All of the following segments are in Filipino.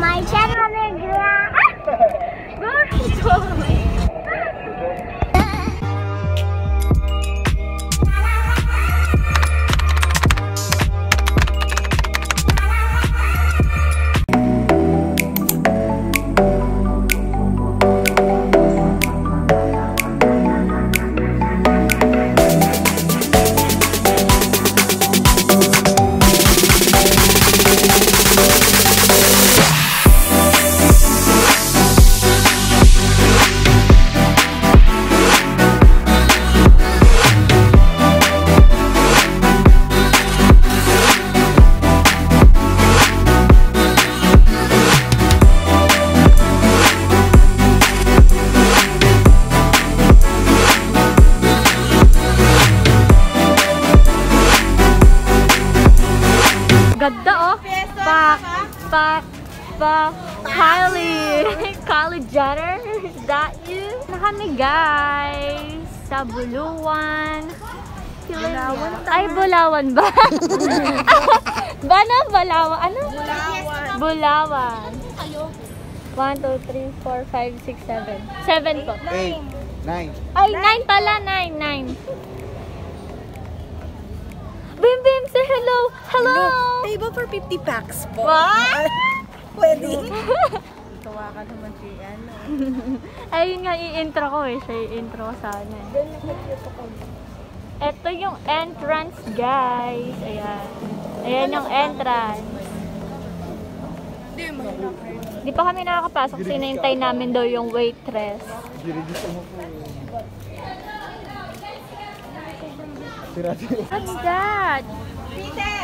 my channel, Ganda oh! Kylie Jenner, is that you? Na kami guys sa Buluan. Ay, Bulawan ba? Bulawan? Ano? Bulawan. 1, 2, 3, 4, 5, 6, 7. 7 po. 8, 9. Ay, 9 pala. 9. Bim Bim, say hello! Hello! Table for 50 packs po. What? Pwede. Tawa ka naman siya. Ayun nga, i-intro ko eh. Siya i-intro ko sana. Ito yung entrance, guys. Ayan. Ayan yung entrance. Di pa kami nakakapasok. Sinintay namin daw yung waitress. What's that? Peter!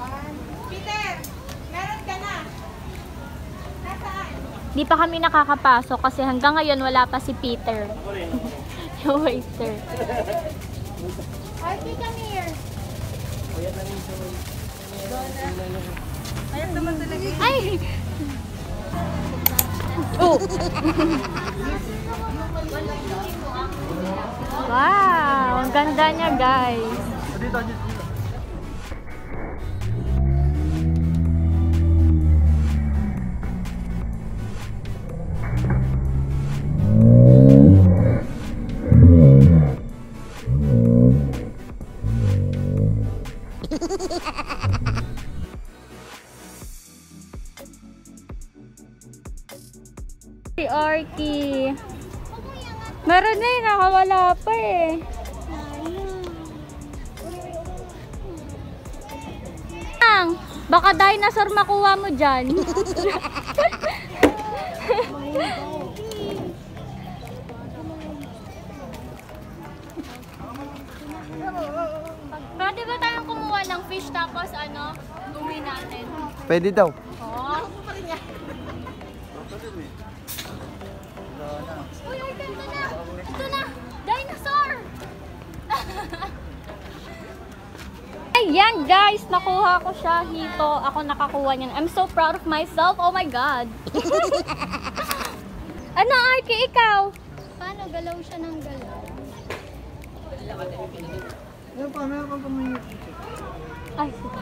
Meron ka na! Nasaan? Di pa kami nakakapasok kasi hanggang ngayon wala pa si Peter. Yung waiter. Archie, come here. Ayun naman talaga. Ay! Oh! Wow! Ang ganda niya, guys. Si Orky. Meron na eh, nakawala pa eh. Baka dinosaur makuha mo dyan. Pwede ba tayong kumuha ng fish tapos ano, uwi natin? Pwede daw. Oh. Uy, ganda na! Ito na! Dinosaur! Ayan guys, nakuha ko siya. Hito, ako nakakuha niyan. I'm so proud of myself. Oh my God. Ano, Arky, ikaw? Paano galaw siya ng galaw? Ay, sige.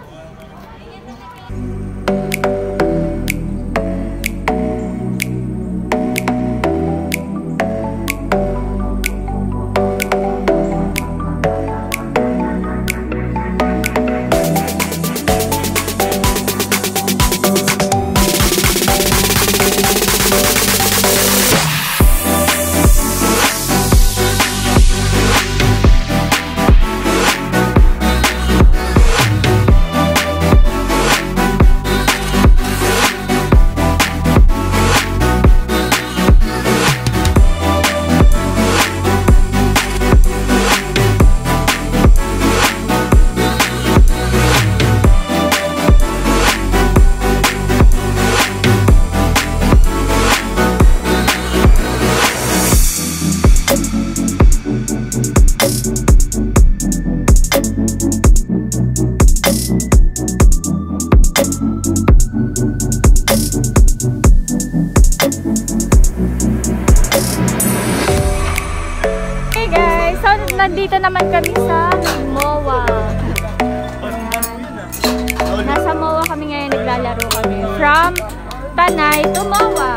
Nandito naman kami sa MOA. Nasa MOA kami ngayon, naglalaro kami. From Tanay, Tumawa.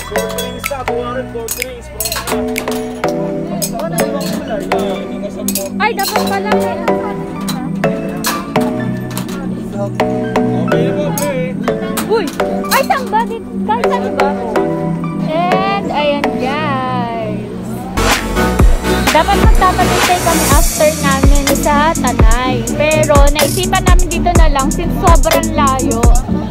Ay, dapat pala may uy! Ay, saan ba? Kahit saan ba? And, ayan guys. Dapat magpapalintay kami after namin sa Tanay. Pero, naisipan namin dito na lang since sobrang layo.